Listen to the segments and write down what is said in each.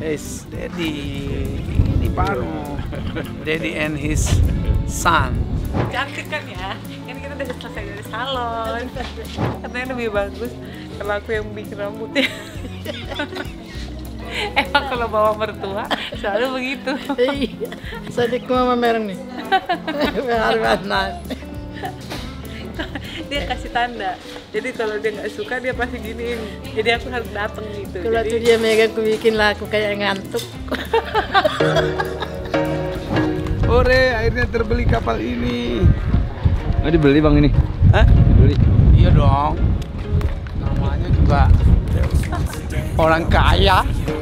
Yes, Daddy. Ini baru. Daddy and his son. Cantik kan ya? Ini kita udah selesai dari salon. Katanya lebih bagus kalau aku yang bikin rambutnya. Emang kalau bawa mertua selalu begitu. Iya, sadik mama mereng nih. Warna. Dia kasih tanda. Jadi kalau dia nggak suka dia pasti giniin. Jadi aku harus datang gitu. Kalau tuh dia megang aku bikin lah aku kayak ngantuk. Ore, akhirnya terbeli kapal ini. Oh, dibeli bang ini? Hah? Dibeli? Iya dong. Namanya juga orang kaya.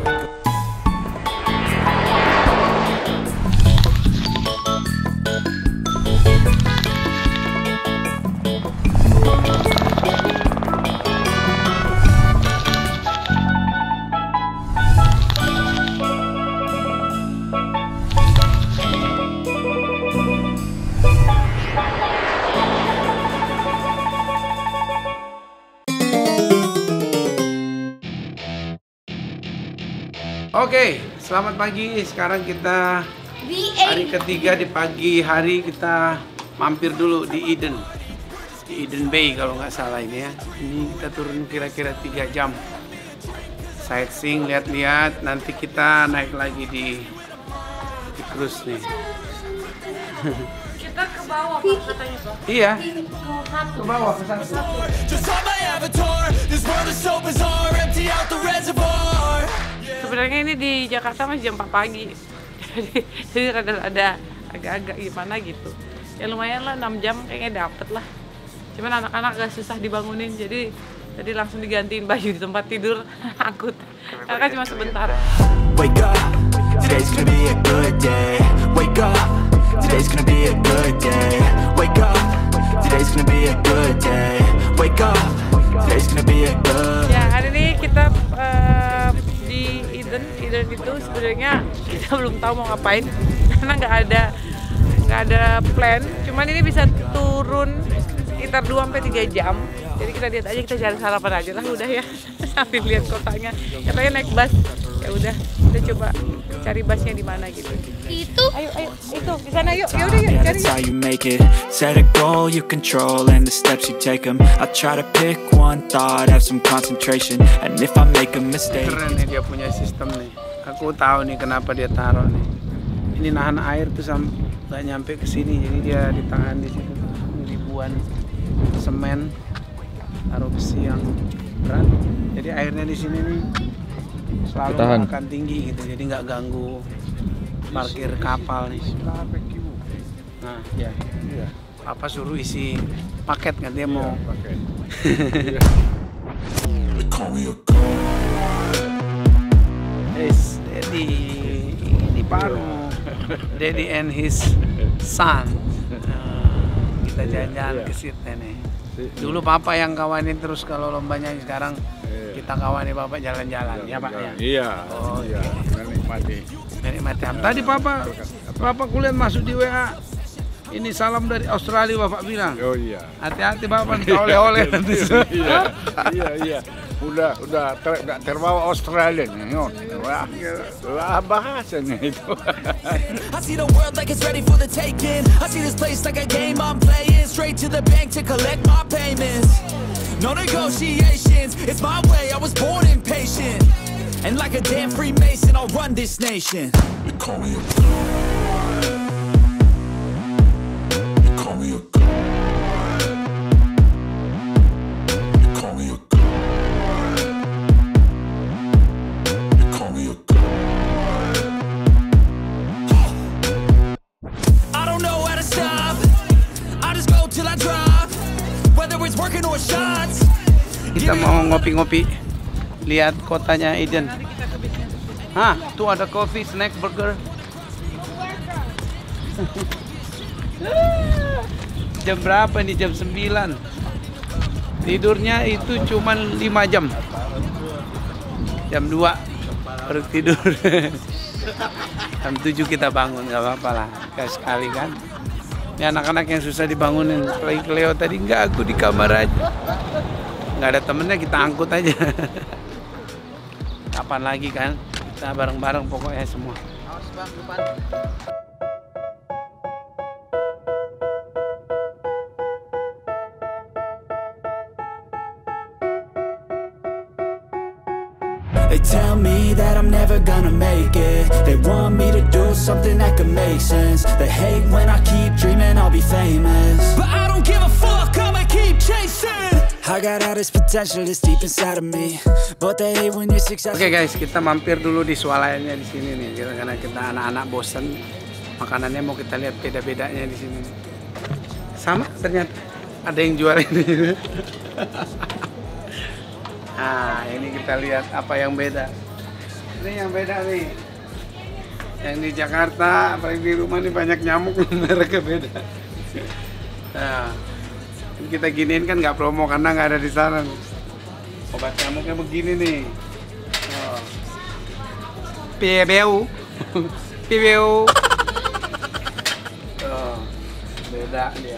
Oke, selamat pagi. Sekarang kita hari ketiga di pagi hari kita mampir dulu di Eden Bay kalau nggak salah ini ya. Ini kita turun kira-kira 3 jam sightseeing, lihat-lihat. Nanti kita naik lagi di cruise nih. Kita ke bawah Pak, katanya Pak. Iya, ke bawah ke sana. Sebenarnya ini di Jakarta masih jam 4 pagi. Jadi rada-rada agak-agak gimana gitu. Ya lumayan lah 6 jam kayaknya dapet lah. Cuman anak-anak agak susah dibangunin, jadi tadi langsung digantiin baju di tempat tidur angkut. Karena cuma sebentar. Wake up, today's gonna be a good day. Wake up, today's gonna be a good day. Wake up, today's gonna be a good day. Wake up, today's gonna be a good. Ya hari ini kita di Eden itu sebenarnya kita belum tahu mau ngapain karena nggak ada plan. Cuman ini bisa turun sekitar 2-3 jam. Jadi kita lihat aja, kita cari sarapan aja lah udah ya. Sambil lihat kotanya. Katanya naik bus. Ya udah, kita coba cari busnya di mana gitu. Itu. Ayo itu di sana yuk. Ya udah yuk cari. That's how you make it. Set a goal you control and the steps you take them. I try to pick one thought, have some concentration, and if I make a mistake. Keren nih dia punya sistem nih. Aku tahu nih kenapa dia taruh nih. Ini nahan air tuh nggak nyampe ke sini, jadi dia ditahan di situ. Ribuan semen, taruh besi yang berat. Jadi airnya di sini nih selalu akan tinggi gitu, jadi nggak ganggu parkir kapal nih. Nah, ya. Papa suruh isi paket kan dia mau. Yes, Daddy. Ini baru. Daddy and his son. Kita jalan-jalan ke situ nih. Dulu Papa yang kawanin terus kalau lombanya, sekarang kita kawani Bapak jalan-jalan ya Pak ya. Iya. Oh, iya. Menikmati. Tadi Papa kuliah masuk di WA. Ini salam dari Australia Bapak bilang. Oh iya. Hati-hati Bapak oleh-oleh nanti. Iya. Udah nggak terbawa Australia nih. Wah, bahasanya itu. I see the world like it's ready for the taking. I see this place like a game I'm playing. Straight to the bank to collect my payments. No negotiations, it's my way, I was born impatient. And like a damn Freemason, I'll run this nation. You call me a god. You call me a god. You call me a god. You call me a god. I don't know how to stop. I just go till I drop. Whether it's working or shots. Kita mau ngopi-ngopi, lihat kotanya Eden. Hah, tuh ada coffee, snack, burger. Jam berapa nih? Jam 9. Tidurnya itu cuma 5 jam. Jam 2 baru tidur. Jam 7 kita bangun, nggak apa-apa lah. Kayak sekali kan. Ini anak-anak yang susah dibangunin. Lagi Cleo tadi, enggak, aku di kamar aja. Nggak ada temennya, kita angkut aja. Kapan lagi kan? Kita bareng-bareng pokoknya semua. Awas bang, depan. They tell me that I'm never gonna make it. They want me to do something that could make sense. They hate when I keep dreaming I'll be famous, but I don't give a fuck, I'ma keep chasing. I got all this potential that's deep inside of me, but they hate when you're successful. Oke guys, kita mampir dulu di swalayannya di sini nih, karena kita anak-anak bosen. Makanannya mau kita lihat beda-bedanya di sini. Sama ternyata ada yang jual ini. Nah, ini kita lihat apa yang beda. Ini yang beda nih. Yang di Jakarta, apalagi di rumah nih banyak nyamuk, mereknya beda. Nah, kita giniin kan nggak promo karena nggak ada di sana. Obat nyamuknya begini nih. Oh. PBU, PBU. Oh, beda dia.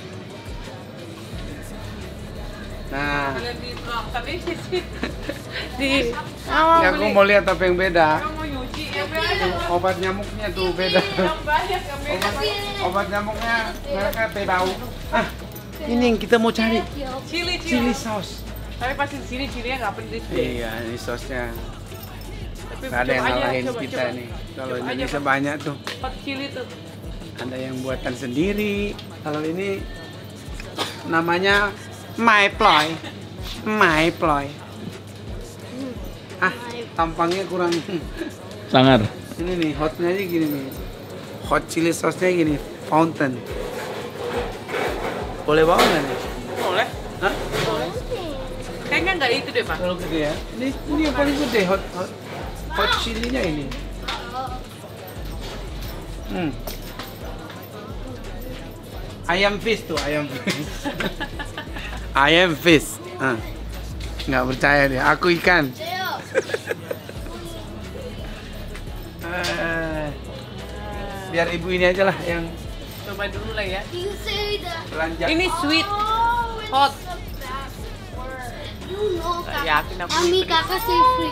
Nah, Di ya aku mau lihat apa yang beda. mau nyuci ya Obat nyamuknya tuh beda. banyak yang beda. Obat nyamuknya mereka bau. Ah, ini yang kita mau cari. Chili Sauce. Tapi pasti di sini chilinya nggak pedes deh. Iya, ini sausnya. Tapi Nggak ada yang coba aja, ngalahin coba, kita coba. nih. Kalau Coba aja, Indonesia Pak. banyak tuh. Hot chili tuh. Ada yang buatan sendiri. Kalau ini namanya My Ploy. My Ploy. Ah, tampangnya kurang. Sangar. Ini nih, hotnya aja gini nih. Hot chili sauce-nya gini, fountain. Boleh bawa nggak nih? Boleh. Hah? Kayaknya nggak itu deh pak. Kalau gede ya? Ini yang paling gede, hot chili-nya ini. Ayam fish tuh, ayam fish. Ayam fish. Nggak percaya dia, aku ikan. Biar ibu ini aja lah yang Coba dulu lah ya. belanja. Ini sweet, hot. Nggak yakin aku. Mami kakak say free.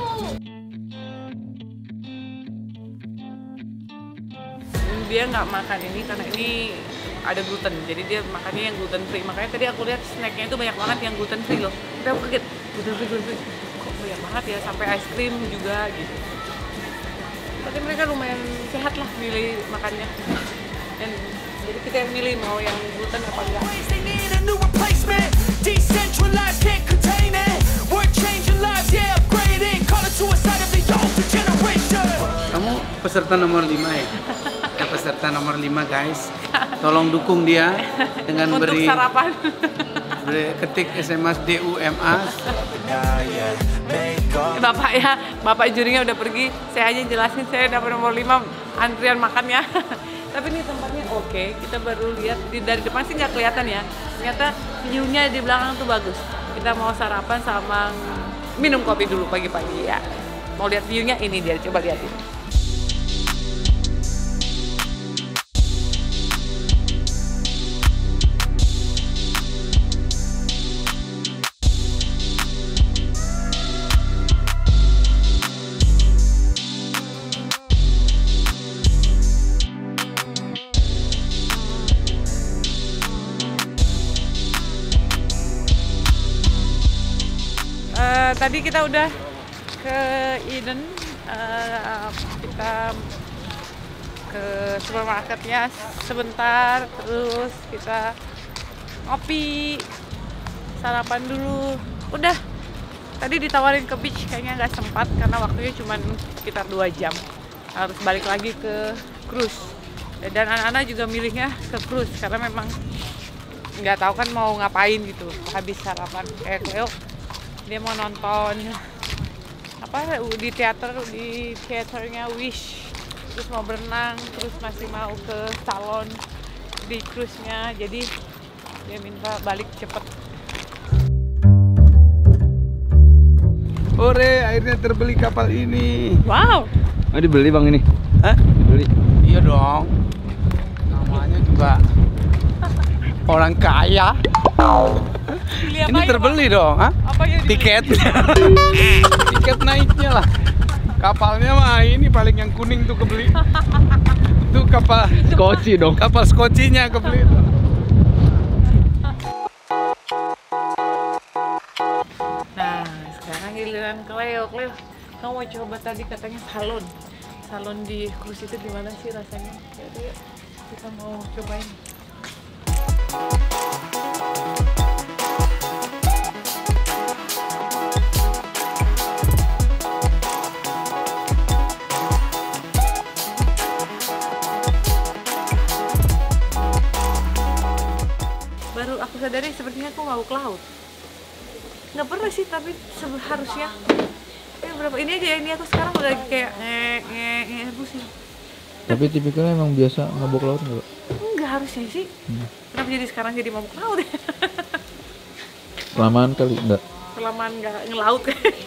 Dia nggak makan ini karena ini ada gluten, jadi dia makannya yang gluten free. Makanya tadi aku lihat snacknya itu banyak banget yang gluten free loh. Tapi aku kaget, gluten free. Kok banyak banget ya, sampai es krim juga gitu. Tapi mereka lumayan sehat lah milih makannya. Dan jadi kita yang milih mau yang gluten apa enggak. They need a new replacement. Decentralized, can't contain it. We're changing lives, yeah, upgrading. Call it suicide of the older generation. Kamu peserta nomor 5 ya? Ya, peserta nomor 5 guys. Tolong dukung dia dengan Untuk beri sarapan. ketik SMS DUMA. Bapak jurinya udah pergi. Saya aja jelasin saya dapat nomor 5 antrian makannya. Tapi ini tempatnya oke. Kita baru lihat dari depan sih nggak kelihatan ya. Ternyata view-nya di belakang tuh bagus. Kita mau sarapan sama minum kopi dulu pagi-pagi ya. Mau lihat view-nya, ini dia, coba lihatin. Tadi kita udah ke Eden, kita ke supermarketnya sebentar, terus kita ngopi, sarapan dulu. Udah, tadi ditawarin ke beach, kayaknya nggak sempat karena waktunya cuma sekitar 2 jam. Harus balik lagi ke cruise. Dan anak-anak juga milihnya ke cruise karena memang nggak tahu kan mau ngapain gitu habis sarapan. Kayak Cleo, dia mau nonton apa di teaternya Wish, terus mau berenang, terus masih mau ke salon di cruise-nya, jadi dia minta balik cepet. Ore, akhirnya terbeli kapal ini. Wow, Oh, dibeli bang ini? Hah? Dibeli. Iya dong. Namanya juga orang kaya. pilih apa Ini ya, terbeli dong, ah? Pak? Apa yang dibeli? Tiket. Tiket naiknya lah. Kapalnya mah ini paling yang kuning tuh kebeli. Itu kapal Skoci dong. kapal skocinya kebeli tuh. Nah, sekarang giliran ke Leo. Leo, kamu mau coba tadi katanya salon. Salon di cruise itu gimana sih rasanya? Jadi kita mau cobain. Baru aku sadari sepertinya aku mabuk laut. Nggak pernah sih, tapi seharusnya berapa ini aja, ini aku sekarang udah kayak pusing. Tapi tipikalnya emang biasa mabuk laut nggak? Enggak harusnya sih. Kenapa jadi sekarang jadi mabuk laut ya? Kelamaan kali enggak? Kelamaan nggak ngelaut.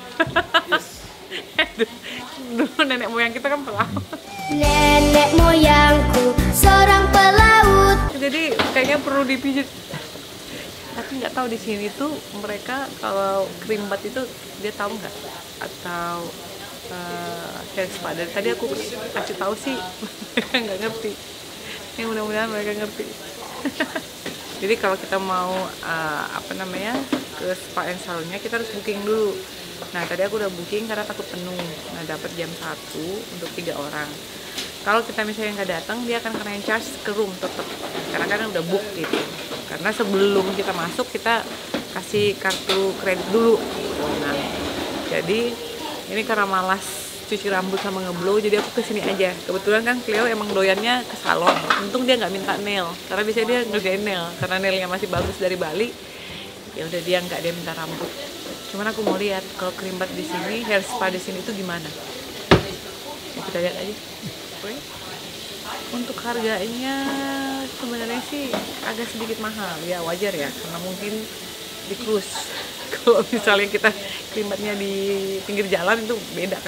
Dulu nenek moyang kita kan pelaut. Nenek moyangku seorang pelaut. Jadi kayaknya perlu dipijit. Tapi nggak tahu di sini tuh mereka kalau krimbat itu dia tahu nggak? Atau hair spa. Dari tadi aku kasih tahu sih mereka nggak ngerti. Ya mudah-mudahan mereka ngerti. Jadi kalau kita mau ke spa and salonnya kita harus booking dulu. Nah tadi aku udah booking karena takut penuh. Nah dapat jam 1 untuk 3 orang. Kalau kita misalnya nggak datang dia akan kena charge ke room tetap. Karena kan udah book gitu. Karena sebelum kita masuk kita kasih kartu kredit dulu. Nah jadi ini karena malas cuci rambut sama ngeblow jadi aku kesini aja. Kebetulan kan Cleo emang doyannya ke salon. Untung dia nggak minta nail karena biasanya dia ngerjain nail karena nailnya masih bagus dari Bali. Ya udah dia minta rambut. Cuman aku mau lihat kalau krimbat di sini, hair spa di sini itu gimana. Ya, kita lihat aja. Oke. Untuk harganya sebenarnya sih agak sedikit mahal ya, wajar ya karena mungkin di cruise. Kalau misalnya kita krimbatnya di pinggir jalan itu beda.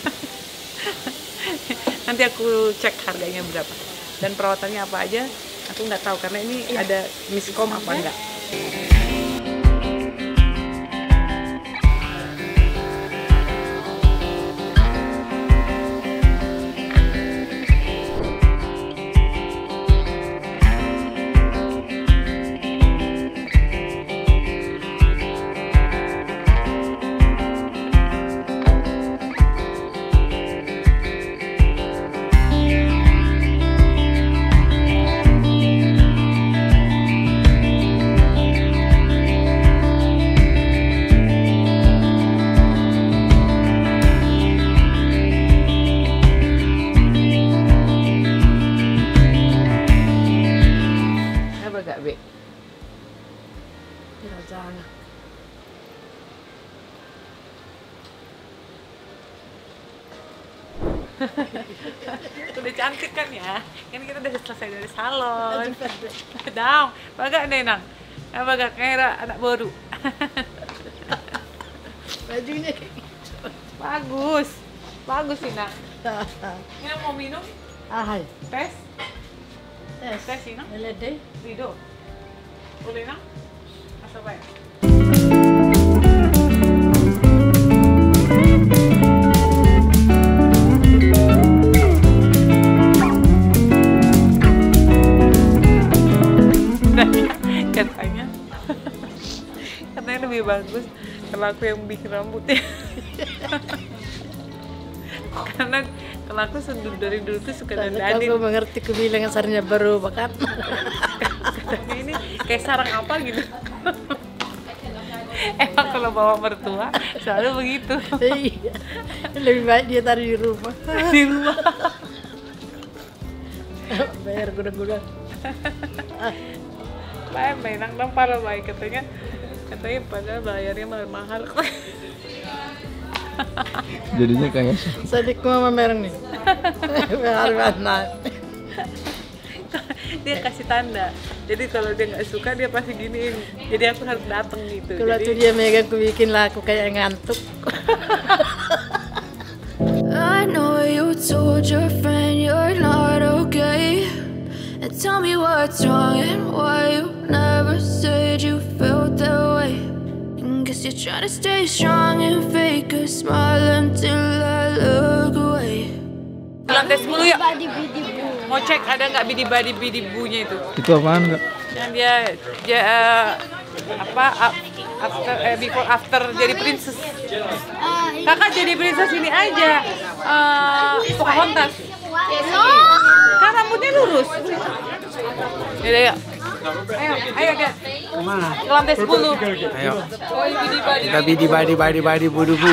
Nanti aku cek harganya berapa dan perawatannya apa aja aku nggak tahu karena ini ada miskom apa enggak. Udah cantik kan ya? Kan kita udah selesai dari salon. Dong, baga nenang. Baga kayak anak baru. Bajunya kayak gitu. Bagus. Bagus sih, Nang. Ini mau minum? Ahai. Tes? Tes. Tes sih, Nang. Meledai. Rido. Boleh, Nang? Asal bayar. Katanya lebih bagus kalau aku yang bikin rambutnya. Karena kalau aku dari dulu tuh suka dandanin. Aku mengerti kebilang sarnya baru bahkan. Katanya ini kayak sarang apa gitu. Emang kalau bawa mertua selalu begitu. Iya. Lebih baik dia taruh di rumah. Di rumah. Bayar gula-gula. Baik, menang dong para baik katanya padahal bayarnya mahal. Jadinya kayak Sadik mama mereng nih. Bayar naik. Dia kasih tanda. Jadi kalau dia nggak suka dia pasti giniin. Jadi aku harus datang gitu. Kalau tuh dia megang aku bikin lah aku kayak ngantuk. I know you told your friend you're not okay, and tell me what's wrong and why you never said you felt that way. And guess guess you're trying to stay strong and fake a smile until I look away. Lantai 10 yuk. Mau cek ada nggak bidi-badi-bidibunya itu. Itu apaan, Kak? Yang dia before after jadi princess. Kakak jadi princess ini aja. Pocahontas. Kan rambutnya lurus. Yaudah yuk. Ayo Kak. Kemana? Ke lantai 10. Ayo. Oh, bidi-badi. Kita bidi-badi budu-bu.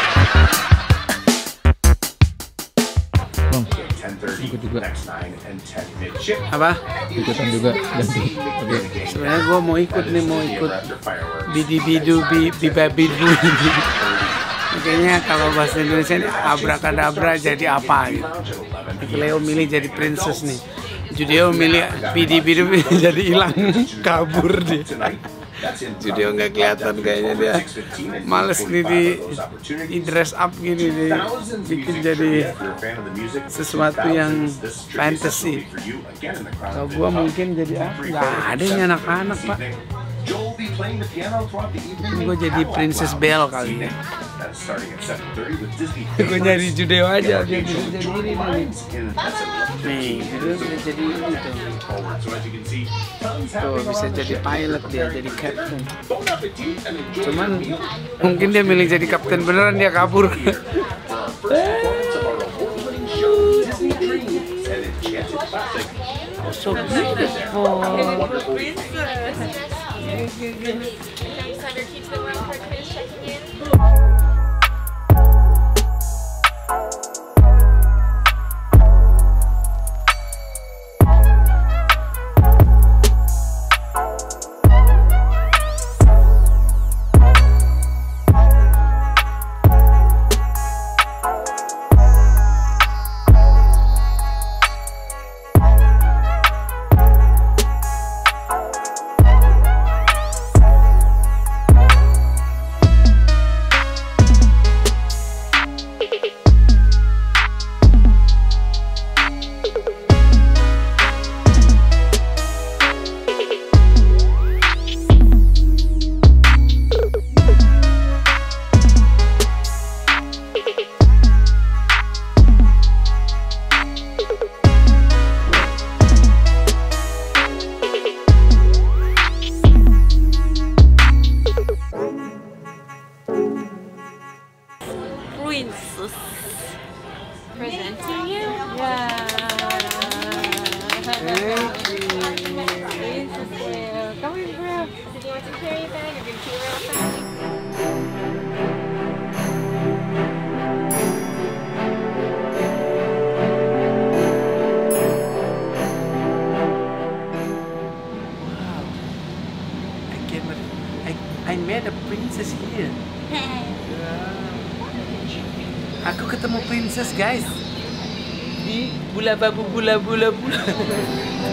Bang, ikut juga. Apa? Ikutan juga ganti. Oke. Sebenarnya gue mau ikut bidi-bidu bibabidu ini. Kayaknya kalau bahasa Indonesia ini abrakadabra jadi apa gitu. Leo milih jadi princess nih. Judeo milih bidi-bidu jadi hilang, kabur dia. Judeo nggak kelihatan kayaknya dia. Males nih di dress up gini deh, bikin jadi sesuatu yang fantasy. Kalau gua mungkin jadi nggak ada yang anak-anak pak. Gue jadi Princess Belle kali ya. Gue nyari Judeo aja biar bisa jadi ini nih. Nih, Judeo bisa jadi ini tuh. Bisa jadi pilot dia, jadi captain. Cuman mungkin dia milih jadi kapten beneran, dia kabur. So beautiful. Princess. Presenting you? Yeah. Princess, come in, bro. So do you want to carry your bag or do you pee real fast? I met a princess here. Aku ketemu princess guys di bula babu bula bula bula.